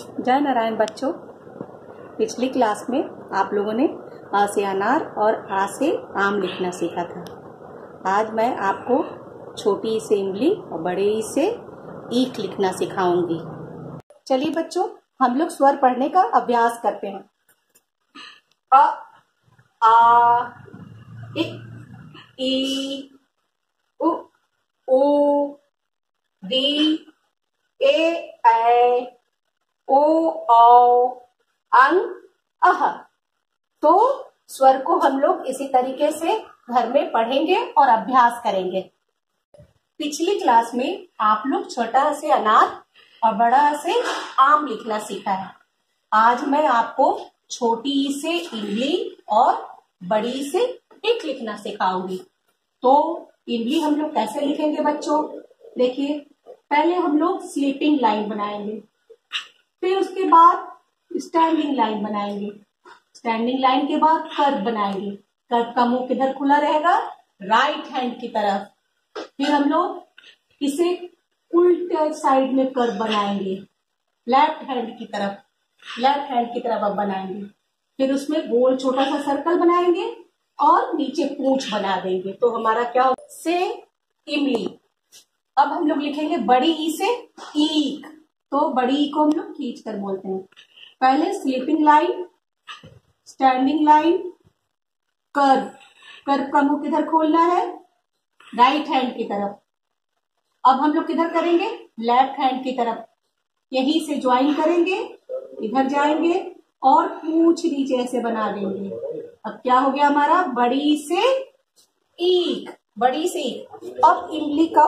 जय नारायण बच्चों, पिछली क्लास में आप लोगों ने अ से अनार और आ से आम लिखना सीखा था। आज मैं आपको छोटी ई से इमली और बड़े ई से ईख लिखना सिखाऊंगी। चलिए बच्चों, हम लोग स्वर पढ़ने का अभ्यास करते हैं। अ, आ, इ, ई, उ, ऊ, दी, ए, ओ, औ, अं, अह। तो स्वर को हम लोग इसी तरीके से घर में पढ़ेंगे और अभ्यास करेंगे। पिछली क्लास में आप लोग छोटा से अनार और बड़ा से आम लिखना सीखा है। आज मैं आपको छोटी ई से इमली और बड़ी से ईख लिखना सिखाऊंगी। तो इमली हम लोग कैसे लिखेंगे बच्चों? देखिए, पहले हम लोग स्लीपिंग लाइन बनाएंगे, फिर उसके बाद स्टैंडिंग लाइन बनाएंगे, स्टैंडिंग लाइन के बाद कर्व बनाएंगे। कर्व का मुंह किधर खुला रहेगा? राइट हैंड की तरफ। फिर हम लोग इसे उल्टे साइड में कर्व बनाएंगे, लेफ्ट हैंड की तरफ, लेफ्ट हैंड की तरफ अब बनाएंगे। फिर उसमें गोल छोटा सा सर्कल बनाएंगे और नीचे पूंछ बना देंगे। तो हमारा क्या होगा? से इमली। अब हम लोग लिखेंगे बड़ी ई से ईख। तो बड़ी ई को हम लोग खींच कर बोलते हैं। पहले sleeping line, standing line, curve. Curve का मुंह किधर खोलना है? राइट हैंड की तरफ। अब हम लोग किधर करेंगे? लेफ्ट हैंड की तरफ। यहीं से ज्वाइन करेंगे, इधर जाएंगे और पूंछ नीचे ऐसे बना देंगे। अब क्या हो गया हमारा? बड़ी से ईख, बड़ी से ईख। अब इमली का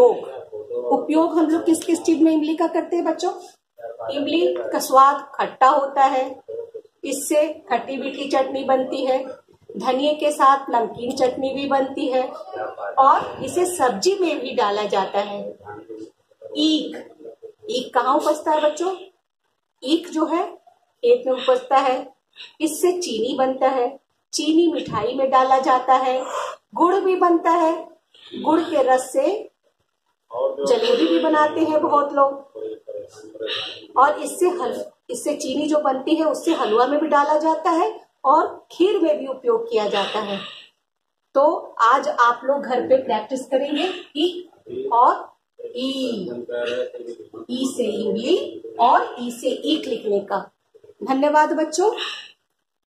उपयोग हम लोग किस किस चीज में इमली का करते हैं बच्चों? इमली का स्वाद खट्टा होता है, इससे खट्टी मीठी चटनी बनती है। धनिये के साथ नमकीन चटनी भी बनती है और इसे सब्जी में भी डाला जाता है। ईख, ईख कहाँ उपजता है बच्चों? ईख जो है खेत में उपजता है। इससे चीनी बनता है, चीनी मिठाई में डाला जाता है। गुड़ भी बनता है, गुड़ के रस से जलेबी भी बनाते हैं बहुत लोग। और इससे चीनी जो बनती है उससे हलवा में भी डाला जाता है और खीर में भी उपयोग किया जाता है। तो आज आप लोग घर पे प्रैक्टिस करेंगे ई और ई से इमली और ई से ईख लिखने का। धन्यवाद बच्चों।